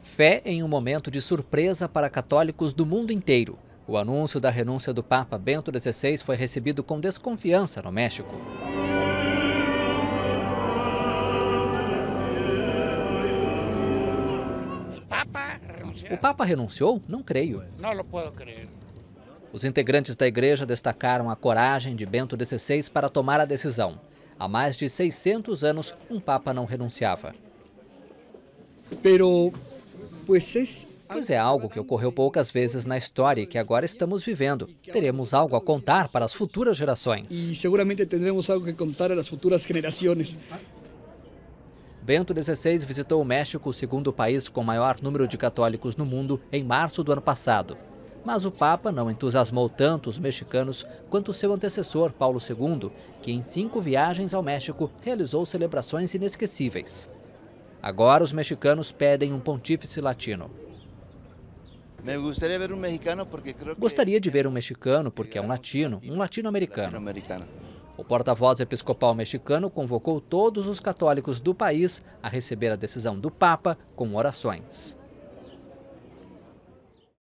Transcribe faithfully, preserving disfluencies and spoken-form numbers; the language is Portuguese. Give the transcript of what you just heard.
Fé em um momento de surpresa para católicos do mundo inteiro. O anúncio da renúncia do Papa Bento dezesseis foi recebido com desconfiança no México. O Papa renunciou? Não creio. Não lo puedo creer. Os integrantes da igreja destacaram a coragem de Bento dezesseis para tomar a decisão. Há mais de seiscentos anos, um Papa não renunciava. Pero, pues es... Pois é algo que ocorreu poucas vezes na história e que agora estamos vivendo. Teremos algo a contar para as futuras gerações. E seguramente teremos algo que contar às futuras gerações. Bento dezesseis visitou o México, o segundo país com maior número de católicos no mundo, em março do ano passado. Mas o Papa não entusiasmou tanto os mexicanos quanto seu antecessor, Paulo segundo, que em cinco viagens ao México realizou celebrações inesquecíveis. Agora os mexicanos pedem um pontífice latino. Gostaria de ver um mexicano porque é um latino, um latino-americano. O porta-voz episcopal mexicano convocou todos os católicos do país a receber a decisão do Papa com orações.